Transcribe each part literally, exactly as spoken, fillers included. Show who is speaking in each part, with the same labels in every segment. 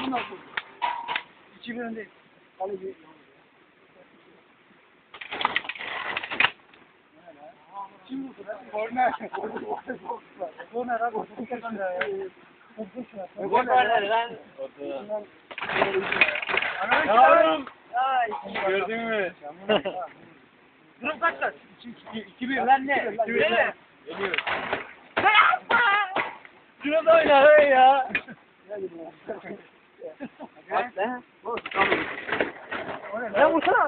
Speaker 1: bundan sonra. İki bir öndeyiz. Kaleci. Kim vurdu lan? Korner. Korner abi.
Speaker 2: Korner lan.
Speaker 1: Yavrum.
Speaker 2: Gördün mü?
Speaker 1: Durum kaç kaç?
Speaker 2: iki bir lan ne? iki bir
Speaker 1: Ne?
Speaker 2: Geliyor. Şuna da oyna öyle ya. Bak lan.
Speaker 1: Lan vursana.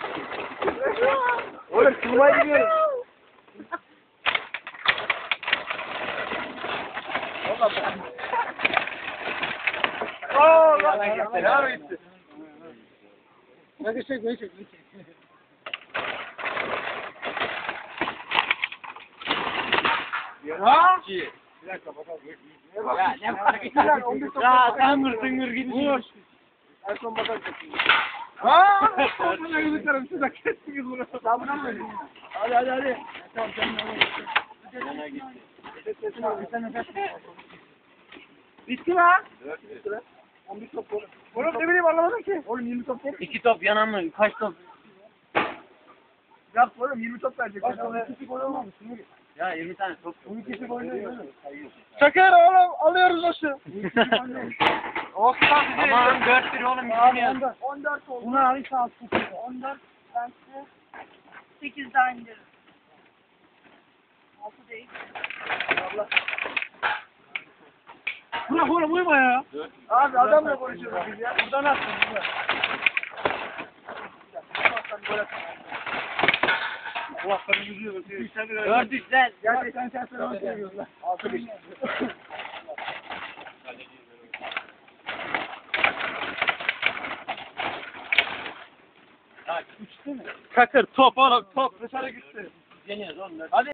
Speaker 2: Oğlum kılmaya gidiyorum.
Speaker 1: Oo
Speaker 2: lan.
Speaker 1: Devam etti. Hadi çek, ne çek, ne çek. Ha?
Speaker 2: İki.
Speaker 1: Bir dakika bakalım.
Speaker 2: Ya ne fark eder? Ya tangır tıngır gidiyor.
Speaker 1: En son bakalım. Ha? Bunu yürütelim size kestiniz bunu. Sabına mı verin? Hadi hadi hadi. Tamam
Speaker 2: Yana gitti.
Speaker 1: sen bitti lan. Bitti lan. on bir top oğlum. Oğlum ne bileyim anlamadım ki. Oğlum yirmi top verir.
Speaker 2: İki top yanan mı? Kaç top?
Speaker 1: Yap oğlum yirmi top verecek. Kaç top? İki gol olmamış.
Speaker 2: Ya yirmi tane top.
Speaker 1: on ikisi gol değil mi? Çakır oğlum alıyoruz aşı. Osman bizi.
Speaker 2: Aman dört bir oğlum
Speaker 1: Abi
Speaker 2: gitmiyor.
Speaker 1: on dört oldu. Bunu alırsa al. on dört ben size sekiz daha indiririm. altı değil. Allah. Bırak oğlum uyuma ya. Abi adamla konuşuyoruz biz ya. Buradan atsın. Bu haftanın yüzüyor.
Speaker 2: Dört üç lan.
Speaker 1: Gerçekten sen sen onu seviyorsun lan. Altı beş.
Speaker 2: Kakır top oğlum top.
Speaker 1: Dışarı gitti.
Speaker 2: Deniyoruz oğlum.
Speaker 1: Hadi.